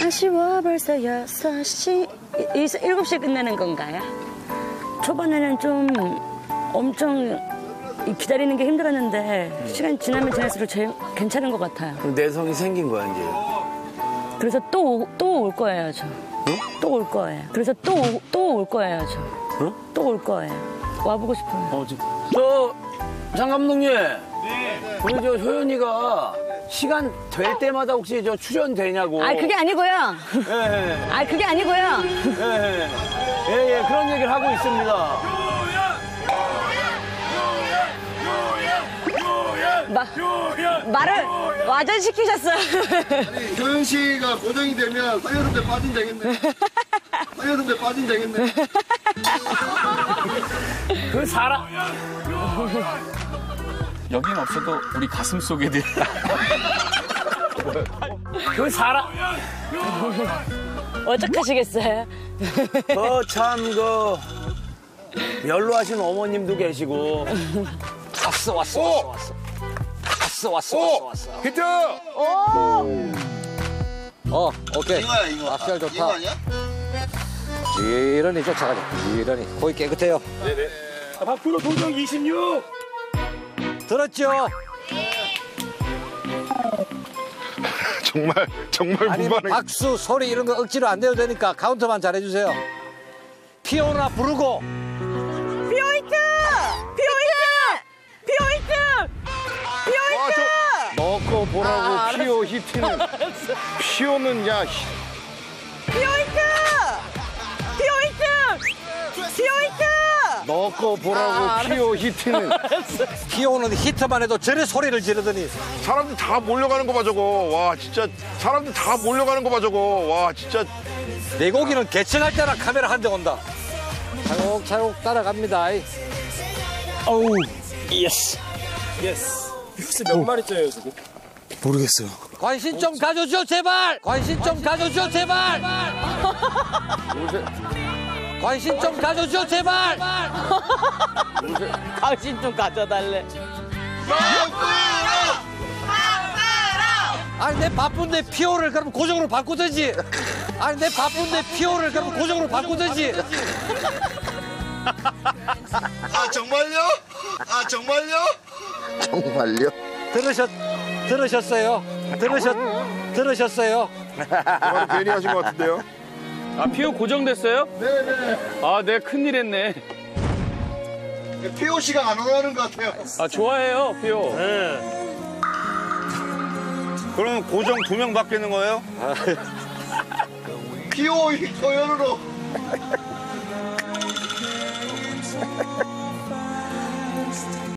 아쉬워 벌써 6시 7시에 끝내는 건가요? 초반에는 좀 엄청 기다리는 게 힘들었는데 시간 지나면 지날수록 제일 괜찮은 것 같아요. 그럼 내성이 생긴 거야 이제. 그래서 또 올 거예요 저. 응? 또 올 거예요. 그래서 또 올 거예요 저. 응? 또 올 거예요. 와보고 싶어요. 장 감독님. 네. 우리 저 효연이가 시간 될 때마다 혹시 저 출연되냐고. 아 그게 아니고요. 예. 아 그게 아니고요. 예, 그런 얘기를 하고 있습니다. 말을 와전시키셨어요. 아니, 효연 씨가 고정이 되면 서여름대 빠진 되겠네. 서여름대 빠진 되겠네. 그 사람. 여긴 없어도 우리 가슴 속에 들. 그 사람. 어떡하시겠어요? 참 연로하신 어머님도 계시고. 왔어. 히트! 오케이. 이거야. 박시열 좋다. 이거 아니야? 지런히 쫓아가자. 지런히. 거의 깨끗해요. 박프로 도정 26. 들었죠? 정말 아니 무반응. 박수, 소리 이런 거 억지로 안 내도 되니까 카운터만 잘해주세요. 피오나 부르고. 넣고 보라고 피오 히트는. 피오는 야. 넣고 보라고 피오 히트는. 피오는 히트만 해도 저래 소리를 지르더니. 사람들 다 몰려가는 거 봐 저거. 와 진짜 사람들 다 몰려가는 거 봐 저거. 와 진짜. 내 고기는 개척할 때나 카메라 한 대 온다. 차곡차곡 따라갑니다. 어우, 예스. 요새 몇 마리째예요 지금? 모르겠어요. 관심 좀 가져줘 제발. 관심 좀 가져줘 제발. 관심 좀 가져줘 제발. 당신 좀 가져달래. 아니 내 바쁜데 피오를 그럼 고정으로 바꾸든지. 아니 내 바쁜데 피오를 그럼 고정으로 바꾸든지. 아 정말요? 아 정말요? 정말요? 들으셨어요? 들으셨어요? 정말 괜히 하신 것 같은데요? 아 피오 고정됐어요? 네네. 아 내가 큰일 했네. 피오 씨가 안 오라는 것 같아요. 아 좋아해요 피오. 그럼 고정 2명 바뀌는 거예요? 피오 효연으로.